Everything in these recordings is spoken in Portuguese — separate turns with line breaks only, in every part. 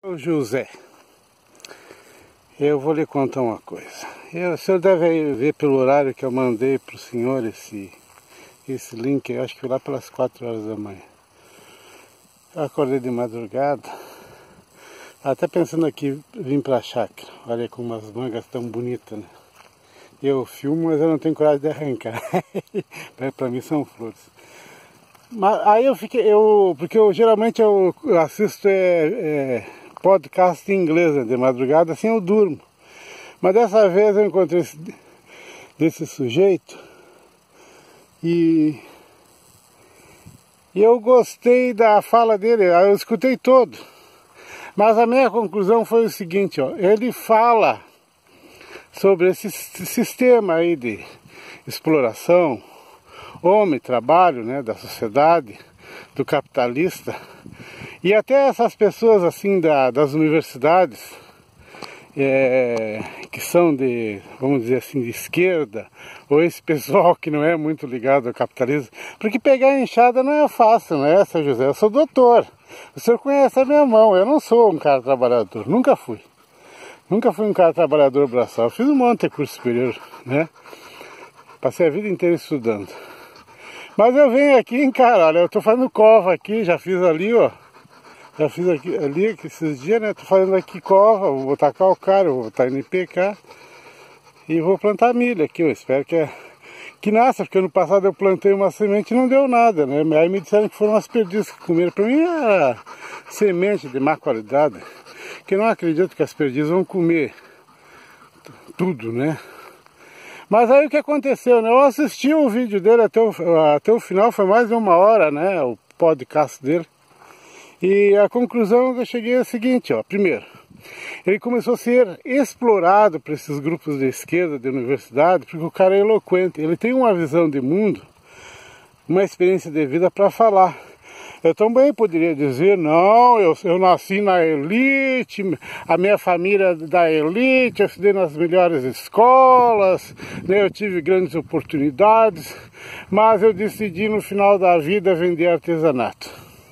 O José, eu vou lhe contar uma coisa. O senhor deve ver pelo horário que eu mandei para o senhor esse link, eu acho que foi lá pelas 4 horas da manhã. Eu acordei de madrugada, até pensando aqui vim para a chácara. Olha como as mangas tão bonitas, né? Eu filmo, mas eu não tenho coragem de arrancar. Para mim são flores. Mas aí porque geralmente eu assisto podcast em inglês, né, de madrugada, assim eu durmo. Mas dessa vez eu encontrei desse sujeito e eu gostei da fala dele, eu escutei todo. Mas a minha conclusão foi o seguinte, ó, ele fala sobre esse sistema aí de exploração, homem, trabalho, né, da sociedade, do capitalista, e até essas pessoas assim das universidades, que são de, vamos dizer assim, de esquerda, ou esse pessoal que não é muito ligado ao capitalismo, porque pegar a enxada não é fácil, não é, seu José? Eu sou doutor, o senhor conhece a minha mão, eu não sou um cara trabalhador, nunca fui. Nunca fui um cara trabalhador braçal, fiz um monte de curso superior, né? Passei a vida inteira estudando. Mas eu venho aqui, cara, olha, eu tô fazendo cova aqui, já fiz ali, ó. Já fiz aqui, ali, esses dias, né? Tô fazendo aqui cova, vou botar calcário, vou botar NPK. E vou plantar milho aqui, eu espero que nasça, porque ano passado eu plantei uma semente e não deu nada, né? Aí me disseram que foram as perdizes que comeram. Pra mim era semente de má qualidade, que eu não acredito que as perdizes vão comer tudo, né? Mas aí o que aconteceu, né? Eu assisti o vídeo dele até o final, foi mais de 1 hora, né? O podcast dele. E a conclusão que eu cheguei é a seguinte, ó. Primeiro, ele começou a ser explorado por esses grupos de esquerda, de universidade, porque o cara é eloquente. Ele tem uma visão de mundo, uma experiência de vida para falar. Eu também poderia dizer, não, eu nasci na elite, a minha família é da elite, eu estudei nas melhores escolas, né, eu tive grandes oportunidades, mas eu decidi no final da vida vender artesanato.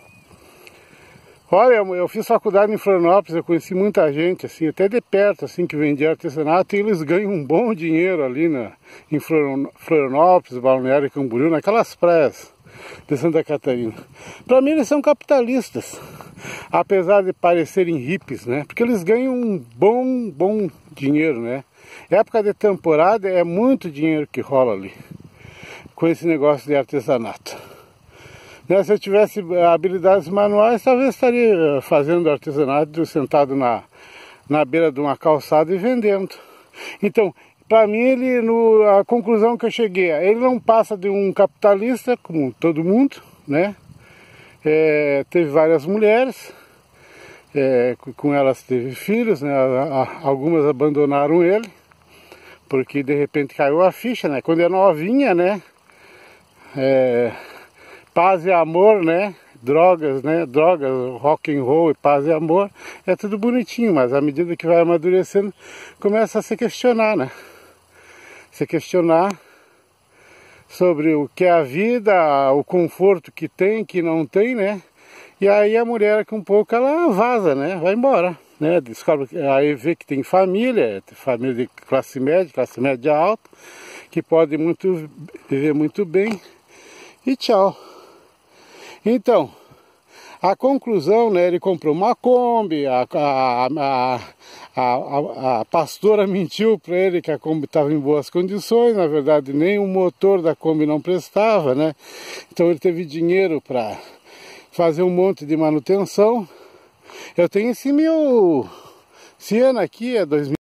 Olha, eu fiz faculdade em Florianópolis, eu conheci muita gente, assim, até de perto, assim, que vendia artesanato, e eles ganham um bom dinheiro ali em Florianópolis, Balneário Camboriú, naquelas praias de Santa Catarina. Para mim eles são capitalistas, apesar de parecerem hippies, né? Porque eles ganham um bom dinheiro, né? Época de temporada é muito dinheiro que rola ali, com esse negócio de artesanato. Né? Se eu tivesse habilidades manuais, talvez estaria fazendo artesanato sentado na beira de uma calçada e vendendo. Então, para mim, a conclusão que eu cheguei, ele não passa de um capitalista, como todo mundo, né? Teve várias mulheres, com elas teve filhos, né? Algumas abandonaram ele, porque de repente caiu a ficha, né? Quando é novinha, né? Paz e amor, né? Drogas, né? Drogas, rock and roll e paz e amor, é tudo bonitinho, mas à medida que vai amadurecendo, começa a se questionar, né? Se questionar sobre o que é a vida, o conforto que tem, que não tem, né? E aí a mulher com um pouco ela vaza, né? Vai embora, né? Descobre, aí vê que tem família de classe média alta, que pode viver muito bem e tchau. Então, a conclusão, né, ele comprou uma Kombi, a pastora mentiu para ele que a Kombi estava em boas condições, na verdade nem o motor da Kombi não prestava, né? Então ele teve dinheiro para fazer um monte de manutenção. Eu tenho esse meu Siena aqui, é 2000.